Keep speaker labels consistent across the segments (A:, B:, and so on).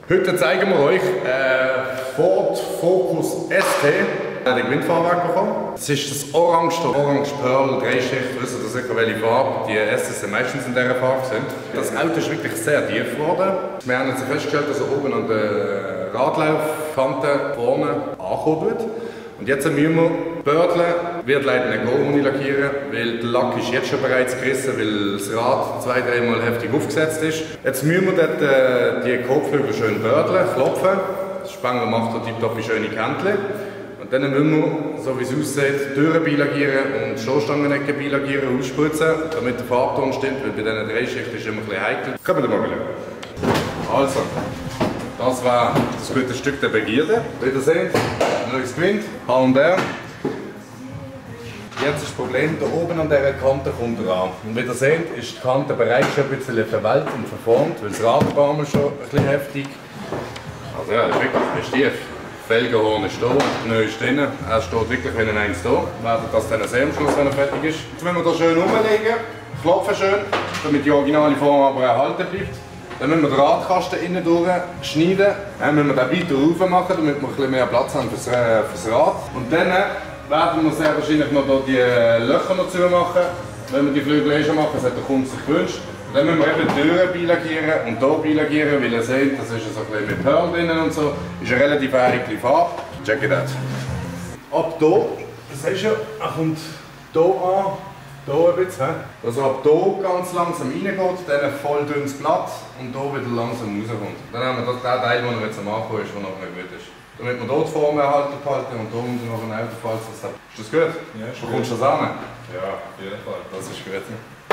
A: Heute zeigen wir euch Ford Focus ST, den Gewindfahrwerk bekommen. Es ist das Orange Pearl Dreischicht, wisst ihr sicher welche Farbe die STs meistens in dieser Farbe sind. Das Auto ist wirklich sehr tief geworden. Wir haben jetzt festgestellt, dass er oben an der Radlaufkante vorne ankurbelt. Und jetzt müssen wir bördeln, wird leider nicht gehen ohne lackieren, weil der Lack ist jetzt schon bereits gerissen, weil das Rad 2-3 Mal heftig aufgesetzt ist. Jetzt müssen wir dort die Kotflügel schön bördeln, klopfen. Der Spengler macht da tiptop schöne Kantchen. Und dann müssen wir, so wie es aussieht, Türen beilaggieren und Stoßstangenecken beilaggieren, ausspritzen, damit der Farbton stimmt, weil bei diesen Dreischichten ist es immer ein bisschen heikel. Kommen wir mal schauen. Also, das war das gute Stück der Begierde. Wie ihr seht, neues Gewind, H&R. Jetzt ist das Problem, da oben an dieser Kante kommt er an. Und wie ihr seht, ist die Kante bereits schon ein bisschen verwelkt und verformt, weil das Radbarm schon ein bisschen heftig. Also ja, wirklich ist tief. Felgenhorn ist da, der Pneu ist drin, er steht wirklich wie ein 1 da. Wir werden das dann sehen am Schluss, wenn er fertig ist. Jetzt müssen wir hier schön umlegen, klopfen schön, damit die originale Form aber erhalten bleibt. Dann müssen wir den Radkasten innen durch schneiden, dann müssen wir den weiter rauf machen, damit wir ein bisschen mehr Platz haben fürs Rad. Und dann werden wir sehr wahrscheinlich noch die Löcher noch zumachen, wenn wir die Flügel schon machen, das hat der Kunde sich gewünscht. Und dann müssen wir eben die Türen beilaggieren und hier beilaggieren, weil ihr seht, das ist so ein bisschen mit Pearl drinnen und so. Ist eine relativ heikle Farbe. Check it out. Ab hier, das seht ihr, er kommt hier an, hier ein bisschen. Also ab hier ganz langsam reingeht, dann ein voll dünnes Blatt und hier wieder langsam rauskommt. Dann haben wir das den Teil, der jetzt am Anfang ist, der noch nicht gut ist. Damit wir hier die Form erhalten und hier unten noch ein Auto falls das hat. Ist das gut? Ja, ist gut. Kommst du das an? Ja, auf jeden Fall. Das ist gut.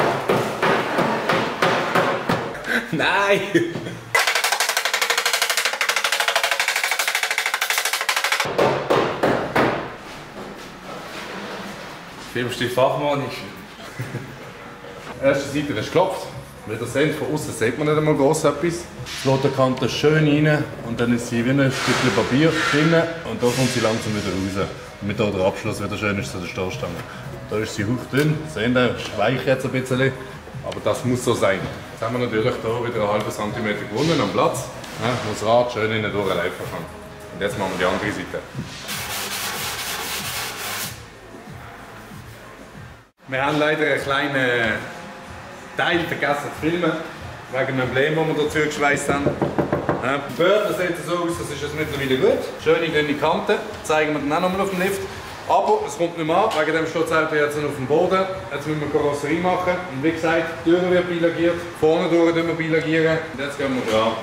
A: Nein!
B: Filmst du die fachmännisch?
A: Erste Seite ist geklopft. Wie ihr seht, von außen sieht man nicht einmal groß etwas. Die Loderkante schön rein und dann ist sie wie ein Stückchen Papier drin und da kommt sie langsam wieder raus. Damit auch der Abschluss wieder schön ist zu der Stoßstange. Da ist sie hauchdünn, seht ihr, ist weich jetzt ein bisschen, aber das muss so sein. Jetzt haben wir natürlich hier wieder einen halben Zentimeter gewonnen am Platz, wo das Rad schön innen durchlaufen kann. Und jetzt machen wir die andere Seite. Wir haben leider einen kleinen Teil vergessen zu filmen, wegen dem Emblem, das wir dazu geschweißt haben. Die Böden sieht so aus, das ist jetzt mittlerweile gut. Schöne dünne Kante, zeigen wir dann auch nochmal auf dem Lift. Aber es kommt nicht mehr an, wegen dem steht das Auto jetzt noch auf dem Boden. Jetzt müssen wir Karosserie machen. Und wie gesagt, die Türen wird beilaggiert, vorne durch wir beilaggieren. Und jetzt gehen wir dran.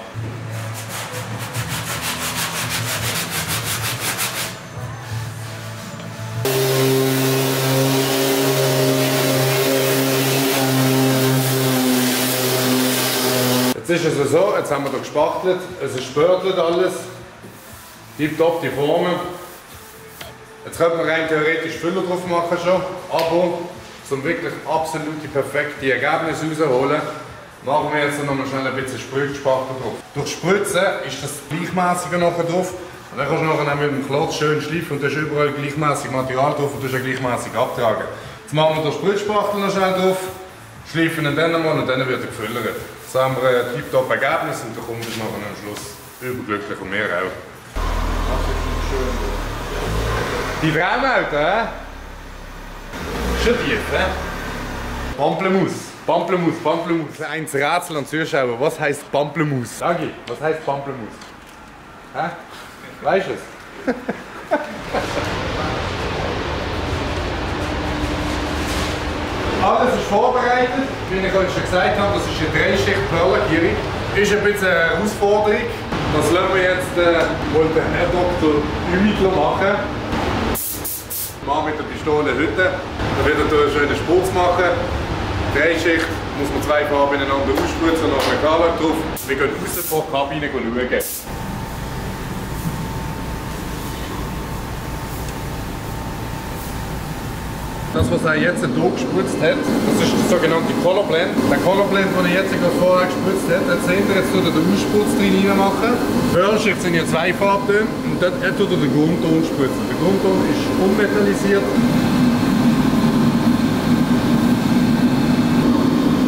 A: Jetzt ist es so, jetzt haben wir hier gespachtelt, es ist bördelt alles, tipptopp die Formen. Jetzt könnte man rein theoretisch Füller drauf machen schon, aber zum wirklich absolut perfekte Ergebnis rausholen, machen wir jetzt noch mal schnell ein bisschen Sprühspachtel drauf. Durch Spritzen ist das gleichmäßiger nachher drauf und dann kannst du nachher mit dem Klotz schön schleifen und da ist überall gleichmäßig Material drauf und du kannst gleichmäßig abtragen. Jetzt machen wir den Sprühspachtel noch schnell drauf, schleifen ihn dann nochmal und dann wird er gefüllert. Jetzt haben wir ein tiptop Ergebnis und der Kunde ist nachher am Schluss überglücklich und wir auch. Die Traumauto, hä? Schon tief, hä? Pamplemousse. Pamplemousse, Pamplemousse. Ein Rätsel an Zuschauer. Was heisst Pamplemousse? Sagi, was heisst Pamplemousse? Hä? Weißt du es? Alles ist vorbereitet. Wie ich euch schon gesagt habe, das ist eine Dreischicht-Perlackierung. Ist ein bisschen eine Herausforderung. Das lassen wir jetzt wohl den Herr Dr. Ümigler machen. Mal mit der Pistole Hütte. Da wird er einen schönen Spurz machen. Dreischicht muss man zwei Farben ineinander ausspritzen und noch einen Klarlack drauf. Wir gehen raus vor die Kabine schauen. Das, was er jetzt hier gespritzt hat, das ist der sogenannte Color Blend. Der Color Blend, den er jetzt gerade vorher gespritzt hat, jetzt seht ihr, jetzt tut er den Ausspritz drin machen. Pearlschicht sind ja zwei Farbtöne und dort tut er den Grundton spritzen. Der Grundton ist unmetallisiert.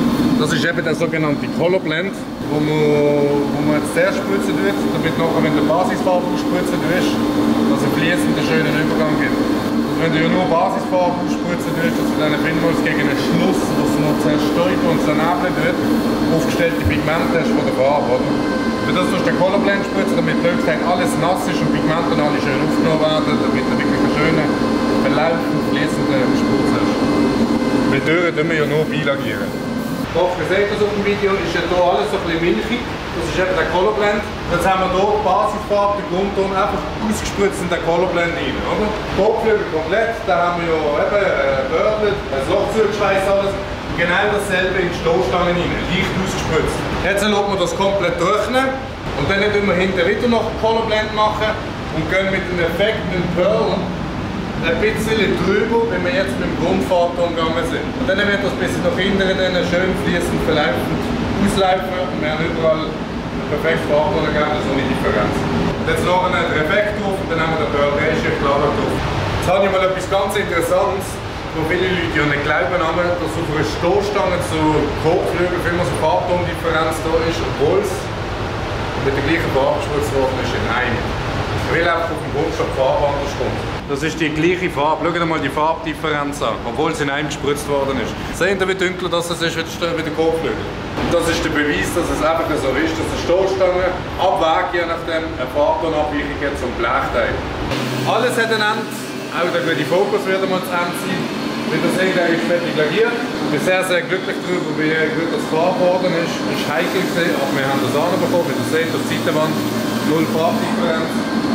A: Das ist eben der sogenannte Color Blend, wo man jetzt zuerst spritzen tut, damit nachher, wenn du Basisfarbe ausspritzen tust, dass es fließend einen schönen Übergang gibt. Und wenn du ja nur Basisfarbe ausspritzen tust, dass du dann vielmals gegen einen Schluss, was noch zerstäubt und zernebelt wird, aufgestellte Pigmente hast von der Farbe. Oder? Für das tust du den Color Blend spritzen, damit möglichst alles nass ist und Pigmente alle schön aufgenommen werden, damit du wirklich einen schönen, verlaufenden, fließenden Spritz hast. Mit Türen tun wir ja nur beilagieren. Doch, ihr seht das auf dem Video, ist ja hier alles so ein bisschen milchig. Das ist eben der Color Blend. Jetzt haben wir hier die Basisfarbe, den Grundton einfach ausgespritzt in den Color Blend rein, oder? Kotflügel komplett, da haben wir ja eben Bördel, das Loch zugeschweißt, alles. Genau dasselbe in die Stoßstangen rein, leicht ausgespritzt. Jetzt lassen wir das komplett trocknen und dann tun wir hinten wieder noch einen Color Blend machen und gehen mit dem Effekt, mit dem Pearl, ein bisschen drüber, wenn wir jetzt mit dem Grundfarbton gegangen sind. Und dann wird das ein bisschen nach hinten schön fließend verlaufend auslaufen und wir haben überall perfekt Farbton gegeben, also ohne Differenz. Und jetzt noch einen Effekt drauf und dann haben wir den Pearl Shift Lager drauf. Jetzt habe ich mal etwas ganz Interessantes, wo viele Leute ja nicht glauben, dass auf einer Stoßstange zu Kotflügeln immer so Farbtondifferenz da ist, obwohl es mit der gleichen Farbe gespritzt worden ist in einem. Weil einfach auf dem Grundstock die Farbe anders kommt. Das ist die gleiche Farbe. Schaut mal die Farbdifferenz an, obwohl es in einem gespritzt worden ist. Seht ihr, wie dunkler das ist wie der Kotflügel? Das ist der Beweis, dass es einfach so ist, dass eine Stoßstange abwägt, je nachdem eine Farbtonabweichung hat zum Blechteil. Alles hat ein Ende, auch der gute Fokus wird mal zu Ende sein. Wie ihr seht, er ist fertig lagiert. Ich bin sehr, sehr glücklich darüber, wie gut das Farbe geworden ist. Es war heikel, aber wir haben das anbekommen. Wie ihr seht, auf der Seitenwand null Farbdifferenz.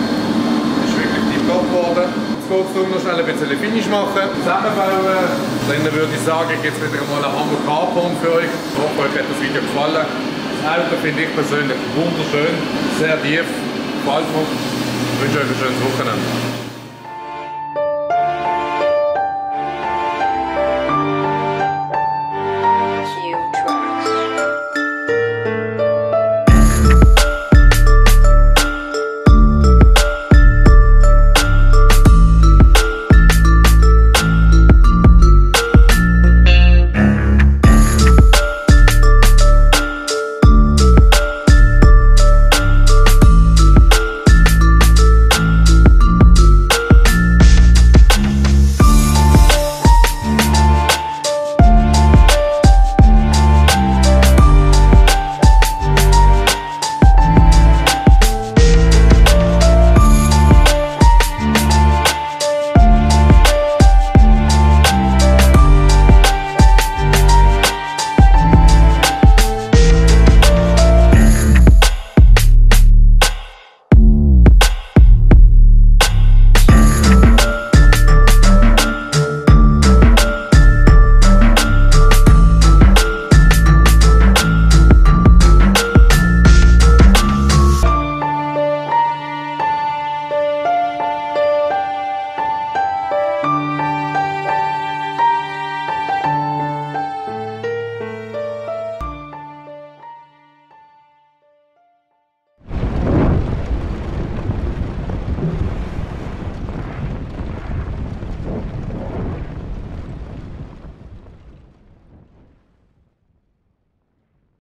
A: Geworden. Jetzt geht es darum, noch schnell ein bisschen Finish machen, zusammenbauen. Dann würde ich sagen, gibt es wieder mal einen Hammer Carbon für euch. Ich hoffe, euch hat das Video gefallen. Das Auto finde ich persönlich wunderschön, sehr tief, gefällt mir. Ich wünsche euch ein schönes Wochenende.